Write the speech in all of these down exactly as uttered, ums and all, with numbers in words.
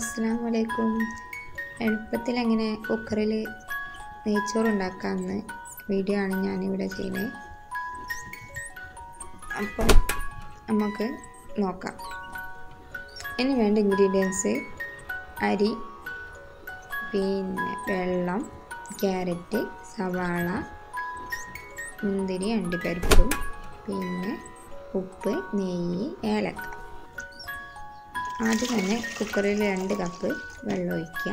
അസ്സലാമു അലൈക്കും. എളുപ്പത്തിൽ എങ്ങനെ കുക്കറിൽ നെയ്ച്ചോറ് ഉണ്ടാക്കാമെന്ന് വീഡിയോ ആണ് ഞാനിവിടെ ചെയ്യുന്നത്. അപ്പോൾ നമുക്ക് നോക്കാം. ഇനി വേണ്ട ഇൻഗ്രീഡിയൻസ്: അരി, പിന്നെ വെള്ളം, ക്യാരറ്റ്, സവാള, മുന്തിരി, അണ്ടിപ്പരിപ്പും, പിന്നെ ഉപ്പ്, നെയ്യ്, ഏലക്ക. ആദ്യം തന്നെ കുക്കറിൽ രണ്ട് കപ്പ് വെള്ളം ഒഴിക്കുക.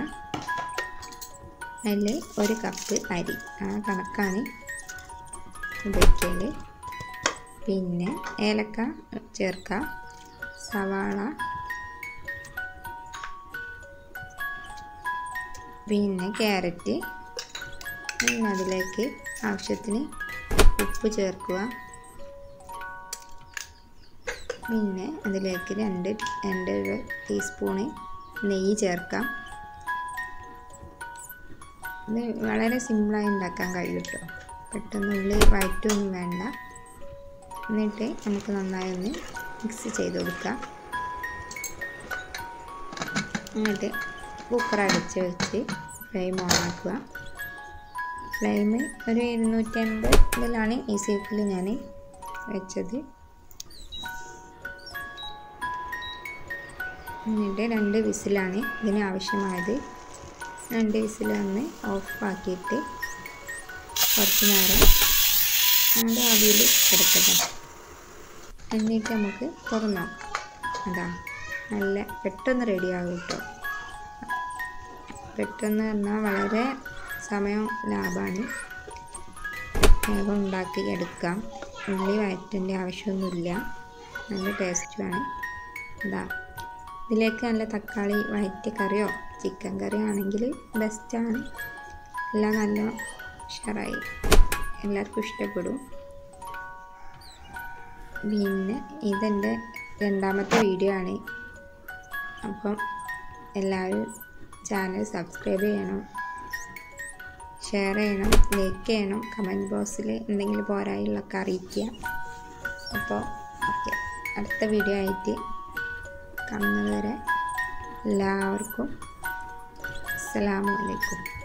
അതിൽ ഒരു കപ്പ് അരി, ആ കണക്കാണ് ഉപയോഗിക്കൽ. പിന്നെ ഏലക്ക ചേർക്കുക, സവാള, പിന്നെ ക്യാരറ്റ്. പിന്നെ അതിലേക്ക് ആവശ്യത്തിന് ഉപ്പ് ചേർക്കുക. പിന്നെ അതിലേക്ക് രണ്ട് രണ്ട് ടീസ്പൂണ് നെയ്യ് ചേർക്കാം. ഇത് വളരെ സിമ്പിളായി ഉണ്ടാക്കാൻ കഴിയും കേട്ടോ. പെട്ടെന്ന് ഉള്ളി വഴറ്റൊന്നും വേണ്ട. എന്നിട്ട് നമുക്ക് നന്നായി ഒന്ന് മിക്സ് ചെയ്ത് കൊടുക്കാം. എന്നിട്ട് കുക്കർ അടച്ച് വെച്ച് ഫ്ലെയിം ഓണാക്കുക. ഫ്ലെയിം ഒരു ഇരുന്നൂറ്റി അമ്പതിലാണ് ഈ സീറ്റിൽ ഞാൻ വെച്ചത്. എന്നിട്ട് രണ്ട് വിസിലാണ് ഇതിന് ആവശ്യമായത്. രണ്ട് വിസിലൊന്ന് ഓഫ് ആക്കിയിട്ട് കുറച്ച് നേരം അത് ആവിയിൽ കിടക്കട്ടെ. എന്നിട്ട് നമുക്ക് തുറന്നു നോക്കാം. അതാ നല്ല പെട്ടെന്ന് റെഡിയാകും കേട്ടോ. പെട്ടെന്ന് പറഞ്ഞാൽ വളരെ സമയം ലാഭമാണ്. വേഗം ഉണ്ടാക്കി എടുക്കാം. ഉള്ളി വഴറ്റേണ്ട ആവശ്യമൊന്നുമില്ല. നല്ല ടേസ്റ്റുമാണ്. അതാ ഇതിലേക്ക് നല്ല തക്കാളി വഴറ്റിയ കറിയോ ചിക്കൻ കറിയോ ആണെങ്കിൽ ബെസ്റ്റാണ്. എല്ലാം നല്ല ഉഷാറായി, എല്ലാവർക്കും ഇഷ്ടപ്പെടും. പിന്നെ ഇതെൻ്റെ രണ്ടാമത്തെ വീഡിയോ ആണ്. അപ്പം എല്ലാവരും ചാനൽ സബ്സ്ക്രൈബ് ചെയ്യണം, ഷെയർ ചെയ്യണം, ലൈക്ക് ചെയ്യണം. കമൻറ്റ് ബോക്സിൽ എന്തെങ്കിലും പോരായുള്ളൊക്കെ അറിയിക്കുക. അപ്പോൾ ഓക്കെ, അടുത്ത വീഡിയോ ആയിട്ട് കാണുന്നത് വരെ എല്ലാവർക്കും അസ്സലാമു അലൈക്കും.